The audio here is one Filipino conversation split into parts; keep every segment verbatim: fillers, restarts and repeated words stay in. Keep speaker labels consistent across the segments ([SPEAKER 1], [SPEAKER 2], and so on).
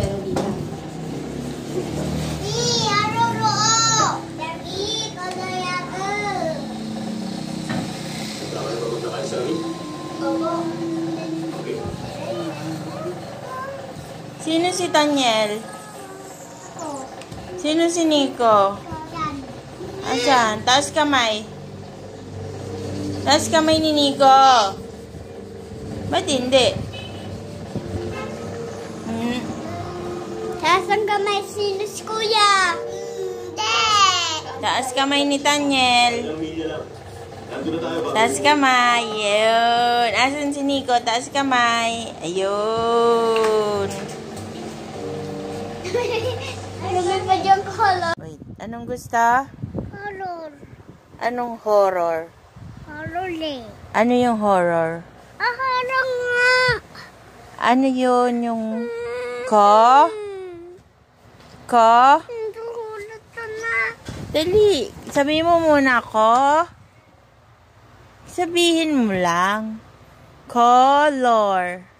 [SPEAKER 1] pero dito.
[SPEAKER 2] Sino si Daniel? Sino si Nico? Asan? Taas kamay. Taas kamay ni Nico. Ba't hindi? Hmm.
[SPEAKER 3] Taas ang kamay sino si Kuya? Hindi.
[SPEAKER 2] Taas kamay ni Daniel. Taas kamay. Ayun. Asan si Nico? Taas kamay. Ayun.
[SPEAKER 3] Lumipad yung color.
[SPEAKER 2] Wait. Anong gusto?
[SPEAKER 3] Horror.
[SPEAKER 2] Anong horror?
[SPEAKER 3] Horror eh.
[SPEAKER 2] Ano yung horror?
[SPEAKER 3] Ah, horror nga.
[SPEAKER 2] Ano yun yung ko? Ko?
[SPEAKER 3] Hulot ko na.
[SPEAKER 2] Dali. Sabihin mo muna ko. Sabihin mo lang. Color.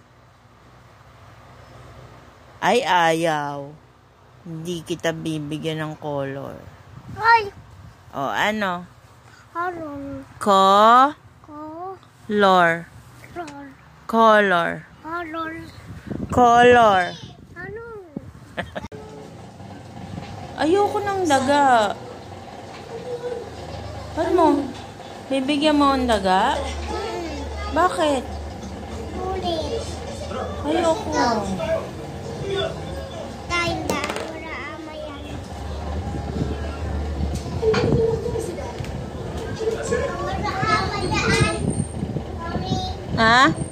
[SPEAKER 2] Ay, ayaw. Hindi kita bibigyan ng color.
[SPEAKER 3] Ay.
[SPEAKER 2] O, ano?
[SPEAKER 3] Horror.
[SPEAKER 2] Ko?
[SPEAKER 3] Ko.
[SPEAKER 2] Lor.
[SPEAKER 3] Horror.
[SPEAKER 2] Color.
[SPEAKER 3] Horror.
[SPEAKER 2] Color.
[SPEAKER 3] Ano?
[SPEAKER 2] Ayoko ng daga. Ba't mo? Bibigyan mo ang daga? Bakit?
[SPEAKER 3] Ulit.
[SPEAKER 2] Ayoko.
[SPEAKER 3] Tayo na. Wala ama yan. Wala ama yan. Sorry.
[SPEAKER 2] Ha?